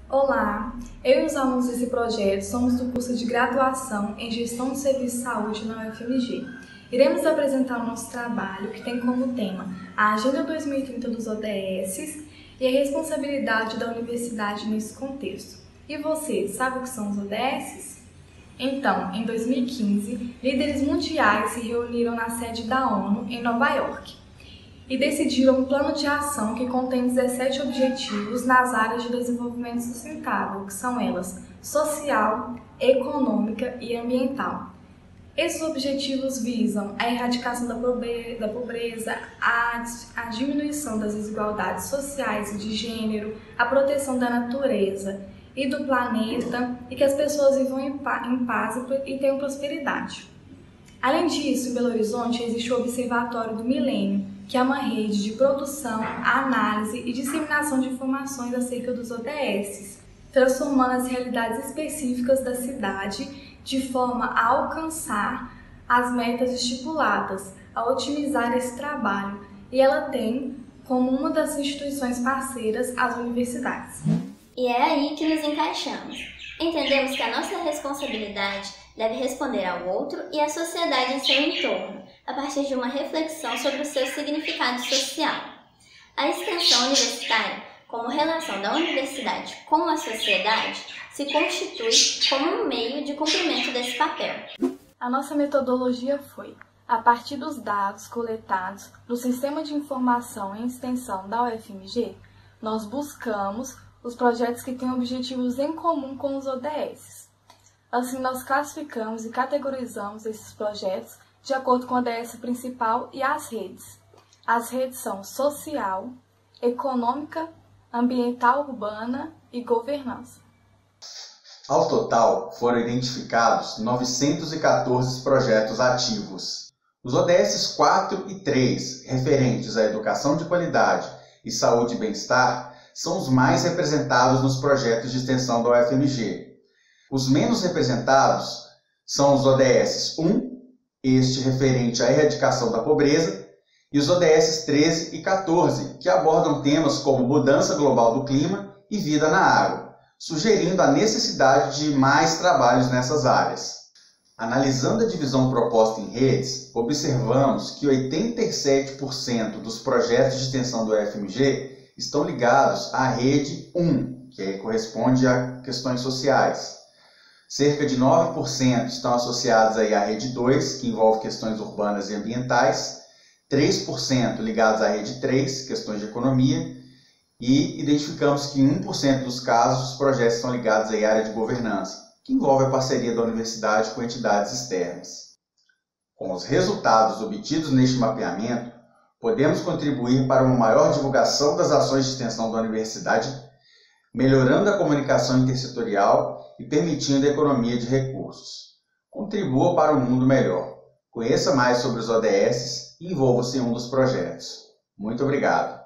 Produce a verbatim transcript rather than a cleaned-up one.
Olá, eu e os alunos desse projeto somos do curso de graduação em Gestão de Serviço de Saúde na U F M G. Iremos apresentar o nosso trabalho, que tem como tema a Agenda dois mil e trinta dos O D S e a responsabilidade da universidade nesse contexto. E você, sabe o que são os O D S? Então, em dois mil e quinze, líderes mundiais se reuniram na sede da ONU em Nova York e decidiram um plano de ação que contém dezessete objetivos nas áreas de desenvolvimento sustentável, que são elas social, econômica e ambiental. Esses objetivos visam a erradicação da pobreza, a, a diminuição das desigualdades sociais e de gênero, a proteção da natureza e do planeta e que as pessoas vivam em paz e tenham prosperidade. Além disso, em Belo Horizonte existe o Observatório do Milênio, que é uma rede de produção, análise e disseminação de informações acerca dos O D S, transformando as realidades específicas da cidade de forma a alcançar as metas estipuladas, a otimizar esse trabalho, e ela tem como uma das instituições parceiras as universidades. E é aí que nos encaixamos. Entendemos que a nossa responsabilidade deve responder ao outro e à sociedade em seu entorno, a partir de uma reflexão sobre o seu significado social. A extensão universitária, como relação da universidade com a sociedade, se constitui como um meio de cumprimento desse papel. A nossa metodologia foi, a partir dos dados coletados no Sistema de Informação e Extensão da U F M G, nós buscamos os projetos que têm objetivos em comum com os O D S. Assim, nós classificamos e categorizamos esses projetos de acordo com o O D S principal e as redes. As redes são social, econômica, ambiental urbana e governança. Ao total, foram identificados novecentos e quatorze projetos ativos. Os O D S quatro e três, referentes à educação de qualidade e saúde e bem-estar, são os mais representados nos projetos de extensão da U F M G. Os menos representados são os O D S um, este referente à erradicação da pobreza, e os O D S treze e quatorze, que abordam temas como mudança global do clima e vida na água, sugerindo a necessidade de mais trabalhos nessas áreas. Analisando a divisão proposta em redes, observamos que oitenta e sete por cento dos projetos de extensão do U F M G estão ligados à rede um, que corresponde a questões sociais. Cerca de nove por cento estão associados aí à rede dois, que envolve questões urbanas e ambientais, três por cento ligados à rede três, questões de economia, e identificamos que em um por cento dos casos os projetos estão ligados aí à área de governança, que envolve a parceria da universidade com entidades externas. Com os resultados obtidos neste mapeamento, podemos contribuir para uma maior divulgação das ações de extensão da universidade, melhorando a comunicação intersetorial e permitindo a economia de recursos. Contribua para um mundo melhor. Conheça mais sobre os O D S e envolva-se em um dos projetos. Muito obrigado!